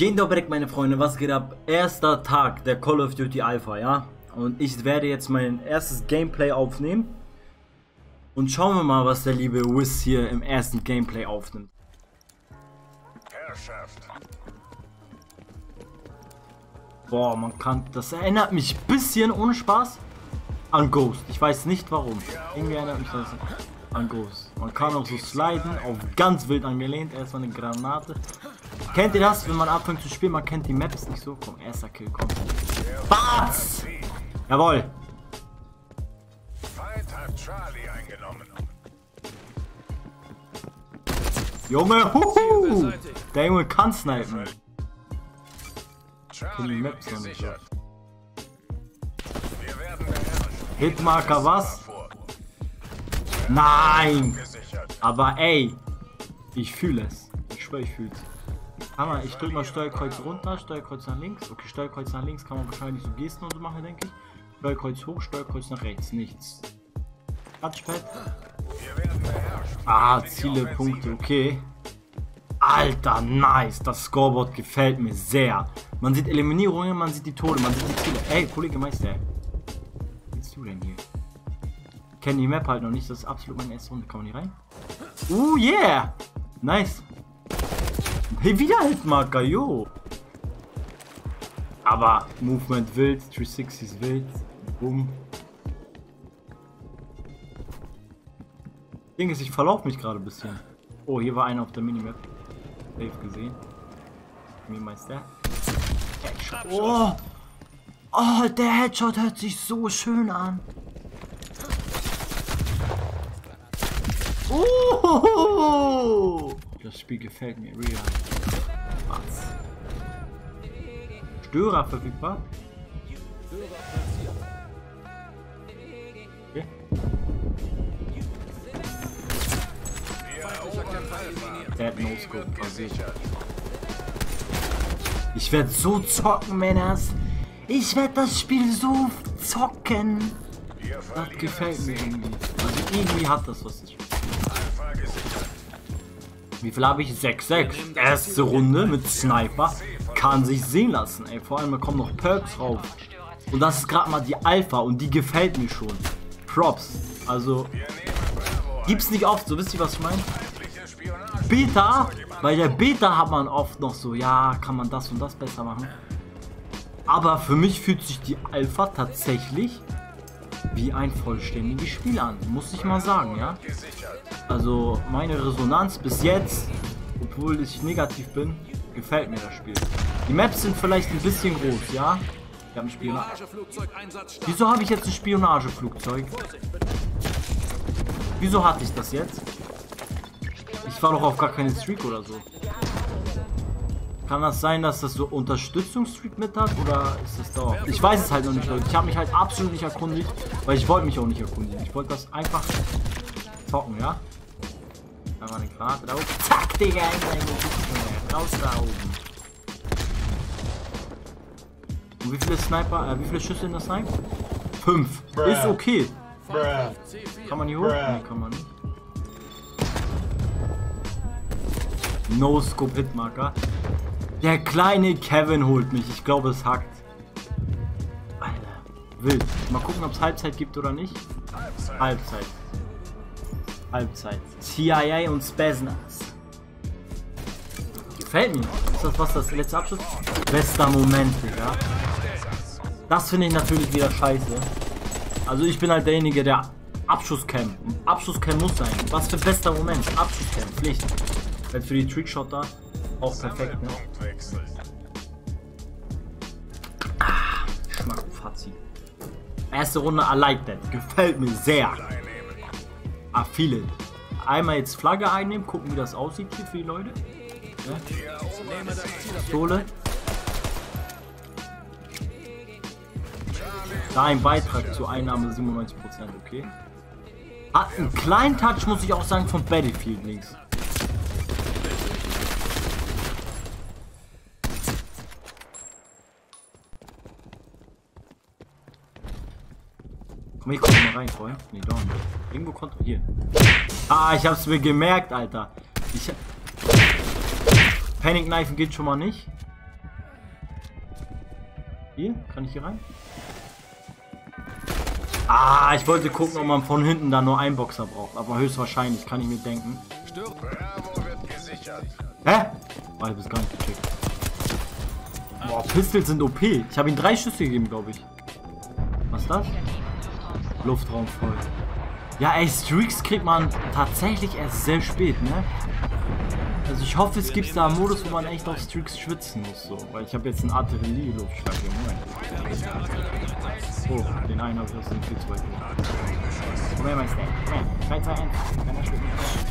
Dzień dobry, meine Freunde, was geht ab? Erster Tag der Call of Duty Alpha, ja? Und ich werde jetzt mein erstes Gameplay aufnehmen. Und schauen wir mal, was der liebe Wiz hier im ersten Gameplay aufnimmt. Boah, man kann... Das erinnert mich ein bisschen, ohne Spaß, an Ghost. Ich weiß nicht warum. Irgendwie erinnert mich das an Ghost. Man kann auch so sliden, auf ganz wild angelehnt. Erstmal eine Granate. Kennt ihr das, wenn man anfängt zu spielen? Man kennt die Maps nicht so. Komm, erster Kill, komm. Was? Jawohl. Junge, huhu. Der Junge kann snipen. Ich kenn die Maps noch nicht so. Hitmarker, was? Nein! Aber ey, ich fühle es. Ich schwöre, ich fühle es. Hammer, ich drücke mal Steuerkreuz runter, Steuerkreuz nach links. Okay, Steuerkreuz nach links kann man wahrscheinlich so Gesten und so machen, denke ich. Steuerkreuz hoch, Steuerkreuz nach rechts, nichts. Touchpad. Ah, Ziele, Punkte, okay. Alter, nice. Das Scoreboard gefällt mir sehr. Man sieht Eliminierungen, man sieht die Tode, man sieht die Ziele. Ey, Kollege Meister. Was willst du denn hier? Ich kenne die Map halt noch nicht, das ist absolut meine erste Runde. Kann man hier rein? Yeah! Nice. Hey, wieder Hitmarker, jo. Aber Movement wild, 360 ist wild. Boom. Ding ist, ich verlaufe mich gerade ein bisschen. Oh, hier war einer auf der Minimap. Safe gesehen. Mir Meister. Oh! Oh, der Headshot hört sich so schön an. Oh! Das Spiel gefällt mir real. Was? Störer verfügbar? Okay. Der hat No-Scope versichert. Ich werde so zocken, Männers. Ich werde das Spiel so zocken. Das gefällt mir irgendwie. Also irgendwie hat das was ich. Wie viel habe ich? 6-6. Erste Runde mit Sniper. Kann sich sehen lassen, ey. Vor allem, da kommen noch Perks drauf. Und das ist gerade mal die Alpha und die gefällt mir schon. Props. Also, gibt's nicht oft, so wisst ihr, was ich meine? Beta, bei der Beta hat man oft noch so, ja, kann man das und das besser machen. Aber für mich fühlt sich die Alpha tatsächlich wie ein vollständiges Spiel an, muss ich mal sagen, ja. Also meine Resonanz bis jetzt, obwohl ich negativ bin, gefällt mir das Spiel. Die Maps sind vielleicht ein bisschen groß, ja. Ich habe ein Spionageflugzeug. Wieso habe ich jetzt ein Spionageflugzeug? Wieso hatte ich das jetzt? Ich war doch auf gar keine Streak oder so. Kann das sein, dass das so Unterstützungsstreak mit hat oder ist das da? Ich weiß es halt noch nicht, Leute. Ich habe mich halt absolut nicht erkundigt, weil ich wollte mich auch nicht erkundigen. Ich wollte das einfach zocken, ja? Da war eine Karte da oben. Zack, Digga, raus da oben. Und wie viele Sniper, wie viele Schüsse in der Sniper? 5. Ist okay. Kann man hier hoch? Nee, kann man nicht. No-Scope Hitmarker. Der kleine Kevin holt mich. Ich glaube, es hackt. Alter, wild. Mal gucken, ob es Halbzeit gibt oder nicht. Halbzeit. Halbzeit. CIA und Spaznuts. Gefällt mir. Ist das was, das letzte Abschluss? Bester Moment, Digga. Das finde ich natürlich wieder scheiße. Also ich bin halt derjenige, der Abschusscam. Abschusscam muss sein. Was für bester Moment. Abschusscam. Pflicht. Halt für die Trickshot da. Auch perfekt, ne? Ah, Schmack, Fazit. Erste Runde, I like that. Gefällt mir sehr. Ah, viele. Einmal jetzt Flagge einnehmen, gucken, wie das aussieht hier für die Leute. Ja. Pistole. Da ein Beitrag zur Einnahme 97%, okay. Hat einen kleinen Touch, muss ich auch sagen, vom Battlefield links. Komm, ich komm mal rein, Freund. Nee, doch nicht. Irgendwo kontrollieren. Ah, ich hab's mir gemerkt, Alter. Panic Knife geht schon mal nicht. Hier? Kann ich hier rein? Ah, ich wollte gucken, ob man von hinten da nur einen Boxer braucht. Aber höchstwahrscheinlich, kann ich mir denken. Hä? Oh, ich hab das gar nicht gecheckt. Boah, Pistols sind OP. Ich habe ihm 3 Schüsse gegeben, glaube ich. Was ist das? Luftraum voll. Ja, ey, Streaks kriegt man tatsächlich erst sehr spät, ne? Also ich hoffe, es gibt da einen Modus, wo man echt auf Streaks schwitzen muss, so. Weil ich habe jetzt einen Artillerie-Luftschlag hier. Oh, den einen habe ich aus dem viel zu weit gemacht. Komm her, mein Snake. Komm her. 3, 2, 1. Keiner schlägt mich vor.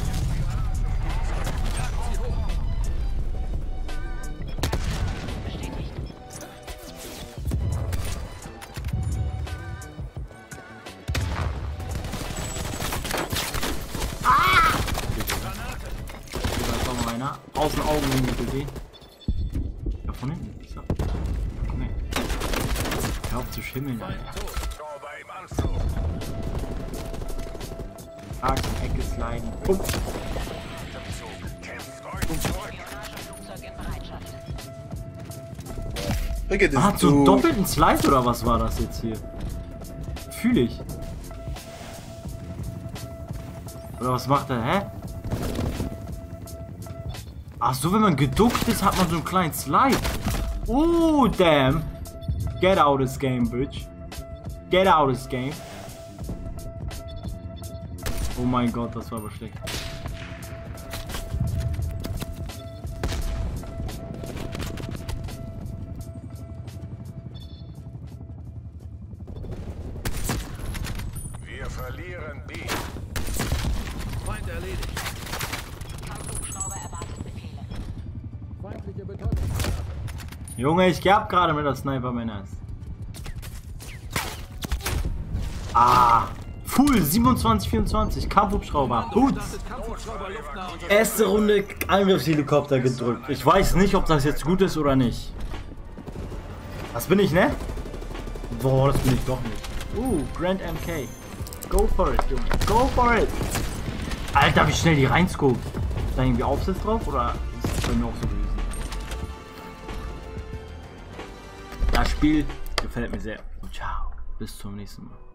Aus den Augen gesehen. Ja, von hinten. So. Komm her. Hör auf zu schimmeln, Alter. Ah, die Ecke sliden. Bumm. Ah, so einen doppelten Slide oder was war das jetzt hier? Fühle ich. Oder was macht er? Hä? Ach so, wenn man geduckt ist, hat man so einen kleinen Slide. Oh, damn. Get out of this game, bitch. Get out of this game. Oh mein Gott, das war aber schlecht. Wir verlieren B. Feind erledigt. Junge, ich gab gerade mit der Sniper Männers. Ah, Full 27-24, Kampfhubschrauber. Putz. Erste Runde Angriffshelikopter gedrückt. Ich weiß nicht, ob das jetzt gut ist oder nicht. Das bin ich, ne? Boah, das bin ich doch nicht. Grand MK. Go for it, Junge. Go for it. Alter, wie schnell die reinscope. Ist da irgendwie Aufsatz drauf oder ist das bei mir auch so gewesen? Das Spiel gefällt mir sehr. Und ciao. Bis zum nächsten Mal.